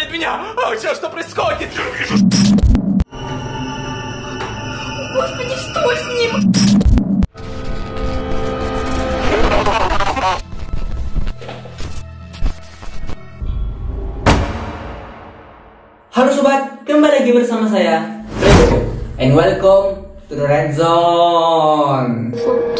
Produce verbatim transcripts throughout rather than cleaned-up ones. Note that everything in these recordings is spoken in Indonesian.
от меня! А сейчас что происходит? Господи, что с ним? Halo sobat, kembali lagi bersama saya Rego, and welcome to the Red Zone.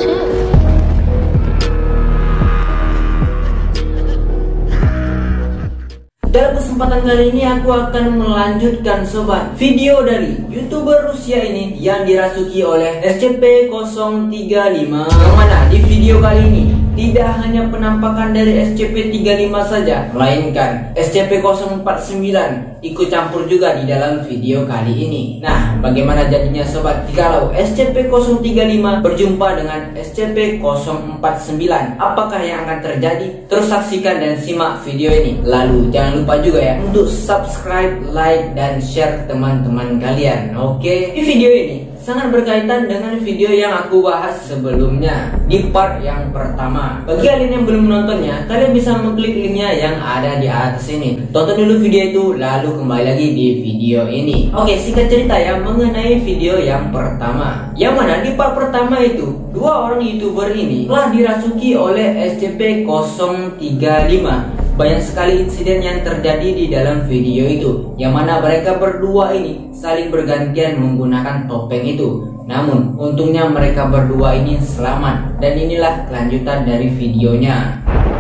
Dalam kesempatan kali ini aku akan melanjutkan sobat video dari YouTuber Rusia ini yang dirasuki oleh S C P nol tiga lima, yang mana di video kali ini tidak hanya penampakan dari S C P tiga lima saja, melainkan S C P nol empat sembilan ikut campur juga di dalam video kali ini. Nah, bagaimana jadinya sobat jikalau S C P nol tiga lima berjumpa dengan S C P nol empat sembilan? Apakah yang akan terjadi? Terus saksikan dan simak video ini. Lalu jangan lupa juga ya untuk subscribe, like, dan share ke teman-teman kalian. Oke, di video ini sangat berkaitan dengan video yang aku bahas sebelumnya di part yang pertama. Bagi kalian yang belum menontonnya, kalian bisa mengklik linknya yang ada di atas ini. Tonton dulu video itu, lalu kembali lagi di video ini. Oke, singkat cerita ya mengenai video yang pertama, yang mana di part pertama itu dua orang YouTuber ini telah dirasuki oleh S C P nol tiga lima. Banyak sekali insiden yang terjadi di dalam video itu, yang mana mereka berdua ini saling bergantian menggunakan topeng itu. Namun untungnya mereka berdua ini selamat, dan inilah kelanjutan dari videonya.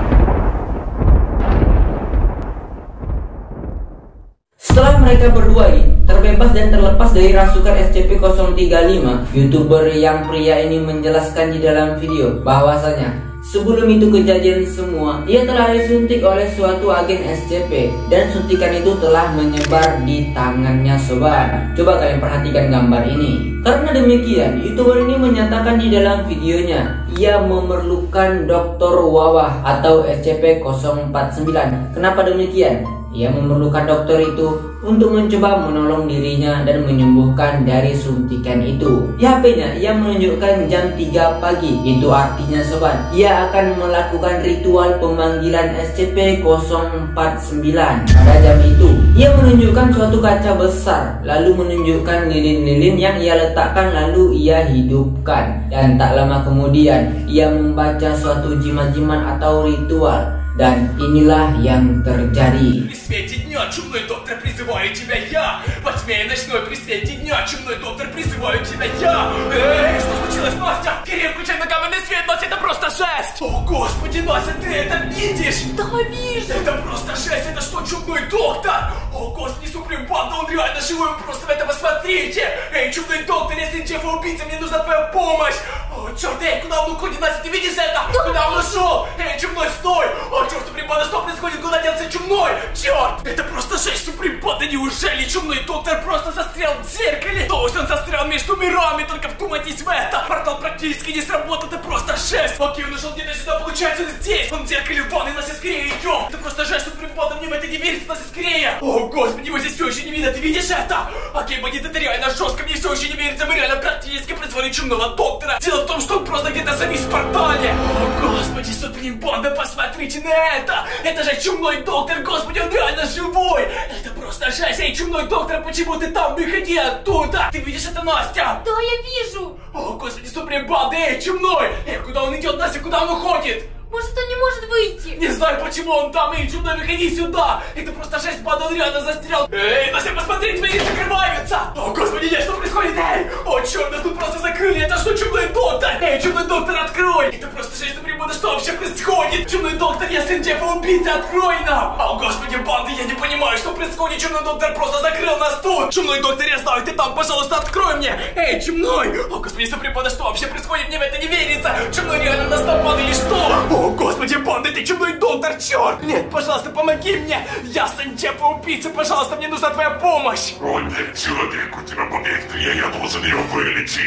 Setelah mereka berdua ini terbebas dan terlepas dari rasukan S C P nol tiga lima, YouTuber yang pria ini menjelaskan di dalam video bahwasanya sebelum itu kejadian semua, ia telah disuntik oleh suatu agen S C P, dan suntikan itu telah menyebar di tangannya sobat. Coba kalian perhatikan gambar ini. Karena demikian, YouTuber ini menyatakan di dalam videonya ia memerlukan dokter Wawah atau S C P nol empat sembilan. Kenapa demikian? Ia memerlukan dokter itu untuk mencoba menolong dirinya dan menyembuhkan dari suntikan itu. Di H P-nya ia menunjukkan jam tiga pagi. Itu artinya sobat, ia akan melakukan ritual pemanggilan S C P nol empat sembilan. Pada jam itu ia menunjukkan suatu kaca besar, lalu menunjukkan lilin-lilin yang ia letakkan, lalu ia hidupkan. Dan tak lama kemudian ia membaca suatu jimat-jimat atau ritual. Dan inilah yang terjadi. При свете дня, чумной доктор, призываю тебя я. Во тьме ночной, при свете дня, чумной доктор, призываю тебя я. Эй, что случилось, Настя? Кирилл, включай на каменный свет, Настя, это просто жесть. О, господи, Настя, ты это видишь? Да, вижу. Это просто жесть, это что, чумной доктор? О, господи, Суприм Банда, он реально живой, вы просто в это посмотрите. Эй, чумной доктор, если Джеффа-убийца, мне нужна твоя помощь. О, черт, эй, куда он уходит, Настя, ты видишь это? Да. Куда он ушел? Эй, чумной, стой. О, черт, Суприм Банда, что происходит, куда делся чумной? Черт, это просто жесть, Суприм Банда, неужели чумной доктор просто застрял в зеркале? То есть он застрял между мирами, только вдумайтесь в это. Портал практически не сработал, это просто жесть. Окей, он ушел где-то сюда, получается он здесь. Он в зеркале ванной, Настя, скорее идем. Это просто жесть, Суприм Банда, мне в это не верится, Настя, скорее. О, господи, его здесь все еще не видно, ты видишь это? Окей, бандит, это реально жестко, мне все еще не верится, мы реально практически призвали чумного доктора. Дело в том, что он просто где-то завис в портале. О, господи, Суприм Банда, посмотрите на это. Это же чумной доктор, господи, он реально живой. Это просто жесть. Эй, чумной доктор, почему ты там? Выходи оттуда. Ты видишь это, Настя? Да, я вижу. О, господи, Суприм Банда, эй, чумной. Эй, куда он идет, Настя, куда он уходит? Может, он не может выйти? Не знаю, почему он там. Эй, чумной, выходи сюда. Это просто жесть, Банда, он реально застрял. Эй, Настя, посмотри, двери закрываются. О, господи, нет, что происходит? Эй, о, черт, нас тут просто закрыли. Это что, чумной доктор? Эй, чумной доктор, открой. Это просто жесть, Суприм Банда, что вообще происходит? Чумной доктор, я сын Джеффа-убийцы, открой нам. О, господи, Банда, я не понимаю, что происходит. Чумной доктор просто закрыл нас тут. Чумной доктор, я знаю, ты там, пожалуйста, открой мне. Эй, чумной. О, господи, Суприм Банда, что вообще происходит? Мне в это не верится. Чумной реально нас напал или что? О, господи, Банда, ты чумной доктор, черт! Нет, пожалуйста, помоги мне! Я сын Джеффа-убийцы, пожалуйста, мне нужна твоя помощь! Он человеку тебя побегли, я должен ее вылечить.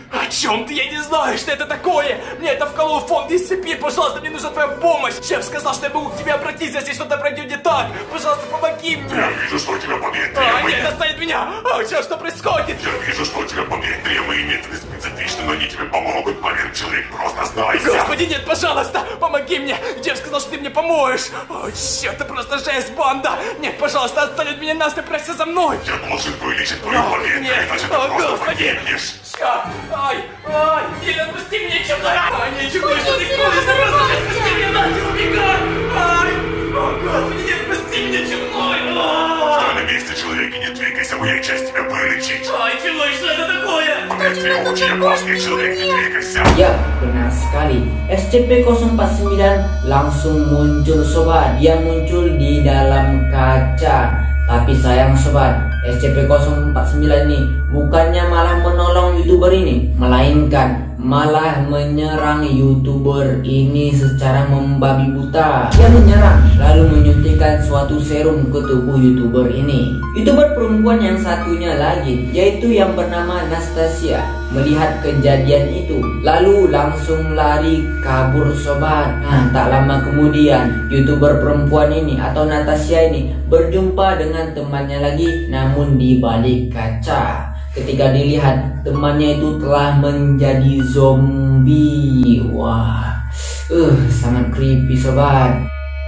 О чем ты? Я не знаю, что это такое. Мне это вколол фонд дисциплин. Пожалуйста, мне нужна твоя помощь. Шеф сказал, что я могу к тебе обратиться, если что-то пройдет не так. Пожалуйста, помоги мне. Я вижу, что у тебя побед А, нет, требует. оставит меня. А, что, что происходит? Я вижу, что у тебя побед требует. Методы специфичны, но они тебе помогут. Поверь, человек, просто знайся. Господи, нет, пожалуйста, помоги мне. Джефф сказал, что ты мне поможешь. О, черт, это просто жесть, банда. Нет, пожалуйста, отстань от меня, нас ты прячься за мной. Я должен вылечить твою О, победу, нет. иначе ты О, просто Господи. погибнешь. Черт, ай, ай, нет, отпусти меня, чумной. Ай, не чумной, что ты делаешь? Ты просто отпусти меня, нахер, убегай. Ай, о, Господи, нет, отпусти меня, чумной. А. Стой на месте, человек, и не двигайся, моя часть тебя вылечить. Ай, чумной, что это такое? Побед ты очень опасный человек, не двигайся. Ya, benar sekali. S C P nol empat sembilan langsung muncul sobat. Dia muncul di dalam kaca. Tapi sayang sobat, S C P nol empat sembilan ini bukannya malah menolong YouTuber ini, melainkan malah menyerang YouTuber ini secara membabi buta. Dia menyerang lalu menyuntikkan suatu serum ke tubuh YouTuber ini. YouTuber perempuan yang satunya lagi, yaitu yang bernama Anastasia, melihat kejadian itu lalu langsung lari kabur sobat. Nah, tak lama kemudian YouTuber perempuan ini atau Natasha ini berjumpa dengan temannya lagi, namun di balik kaca. Ketika dilihat temannya itu telah menjadi zombie. Wah, uh, sangat creepy sobat.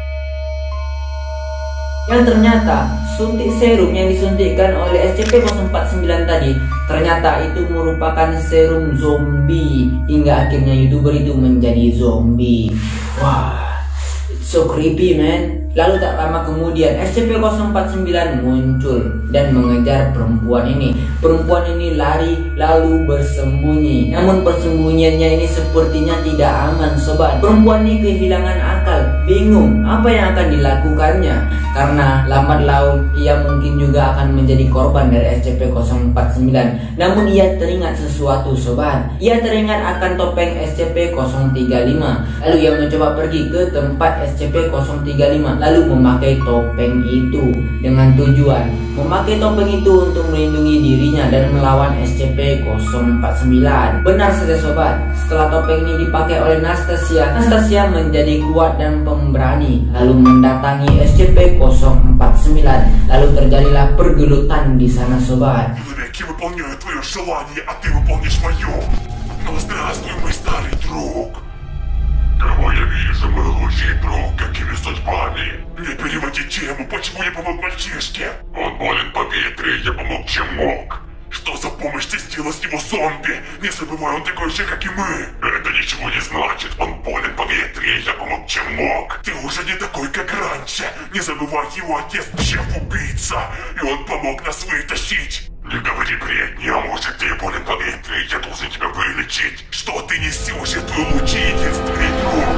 Yang ternyata suntik serum yang disuntikkan oleh S C P nol empat sembilan tadi ternyata itu merupakan serum zombie, hingga akhirnya YouTuber itu menjadi zombie. Wah, it's so creepy man. Lalu tak lama kemudian S C P nol empat sembilan muncul dan mengejar perempuan ini. Perempuan ini lari lalu bersembunyi. Namun persembunyiannya ini sepertinya tidak aman sobat. Perempuan ini kehilangan akal, bingung apa yang akan dilakukannya. Karena lambat laun ia mungkin juga akan menjadi korban dari S C P nol empat sembilan. Namun ia teringat sesuatu sobat. Ia teringat akan topeng S C P nol tiga lima. Lalu ia mencoba pergi ke tempat S C P nol tiga lima, lalu memakai topeng itu dengan tujuan memakai topeng itu untuk melindungi dirinya dan melawan S C P nol empat sembilan. Benar saja sobat, setelah topeng ini dipakai oleh Anastasia, Anastasia menjadi kuat dan pemberani lalu mendatangi S C P nol empat sembilan. Lalu terjadilah pergelutan di sana sobat. Человек, я выполняю твое желание, а ты выполнишь мое. Ну здравствуй, мой старый друг. Кого я вижу, мой лучший друг, какими судьбами? Не переводи тему, почему я помог мальчишке? Он болен по ветре, я помог чем мог. Что за помощь ты сделал с него зомби? Не забывай, он такой же, как и мы. Это ничего не значит, он болен по ветре, я помог чем мог. Ты уже не такой, как раньше. Не забывай, его отец шеф-убийца, и он помог нас вытащить. Не говори бредни, а может ты болен по ветре, я должен тебя вылечить. Что ты несешь, я твой лучший единственный друг.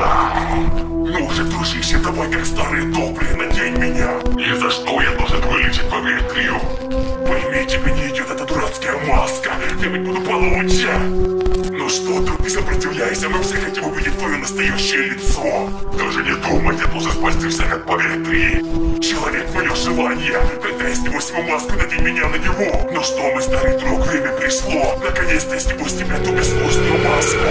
Ну же, дружище, давай как старый добрый, надень меня. Ни за что я должен вылечить по ветрию. Пойми, тебе не идет эта дурацкая маска, я ведь буду получше. Ну что, друг, не сопротивляйся, мы все хотим увидеть твое настоящее лицо. Даже не думай, я должен спасти всех от поветрии. Человек, мое желание, когда я сниму свою маску, надень меня на него. Ну что, мой старый друг, время пришло. Наконец-то я сниму с тебя ту бессложную маску.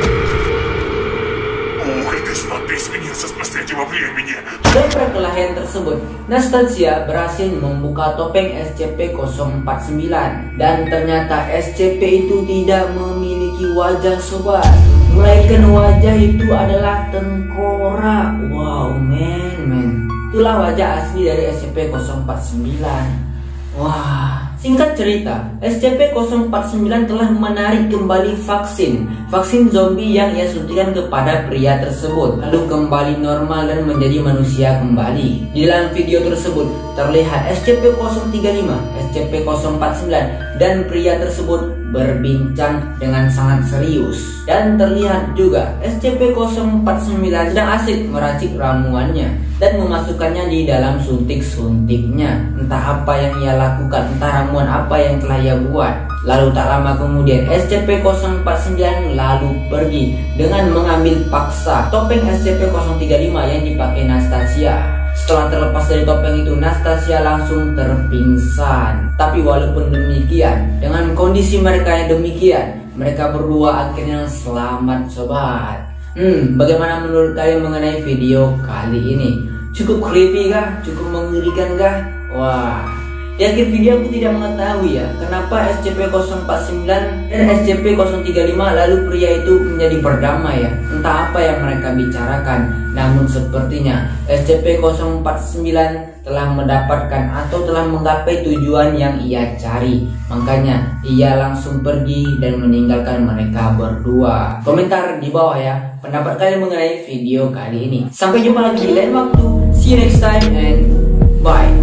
Ух, ты смотри, изменился с последнего времени. Dari perkelahian tersebut, Anastasia berhasil membuka topeng S C P nol empat sembilan. Dan ternyata S C P itu tidak memiliki wajah sobat, melainkan wajah itu adalah tengkorak. Wow man, man. Itulah wajah asli dari S C P nol empat sembilan. Wah, singkat cerita, S C P nol empat sembilan telah menarik kembali vaksin Vaksin zombie yang ia suntikan kepada pria tersebut, lalu kembali normal dan menjadi manusia kembali. Di dalam video tersebut terlihat S C P nol tiga lima, S C P nol empat sembilan dan pria tersebut berbincang dengan sangat serius. Dan terlihat juga S C P nol empat sembilan sedang asik meracik ramuannya dan memasukkannya di dalam suntik-suntiknya. Entah apa yang ia lakukan, entah ramuan apa yang telah ia buat. Lalu tak lama kemudian S C P nol empat sembilan lalu pergi dengan mengambil paksa topeng S C P nol tiga lima yang dipakai Anastasia. Setelah terlepas dari topeng itu, Anastasia langsung terpingsan. Tapi walaupun demikian, dengan kondisi mereka yang demikian, mereka berdua akhirnya selamat sobat. Hmm, bagaimana menurut kalian mengenai video kali ini? Cukup creepy kah? Cukup mengerikan kah? Wah, di akhir video aku tidak mengetahui ya kenapa S C P nol empat sembilan dan S C P nol tiga lima lalu pria itu menjadi berdamai ya. Entah apa yang mereka bicarakan. Namun sepertinya S C P nol empat sembilan telah mendapatkan atau telah menggapai tujuan yang ia cari. Makanya ia langsung pergi dan meninggalkan mereka berdua. Komentar di bawah ya pendapat kalian mengenai video kali ini. Sampai jumpa lagi di lain waktu. See you next time and bye.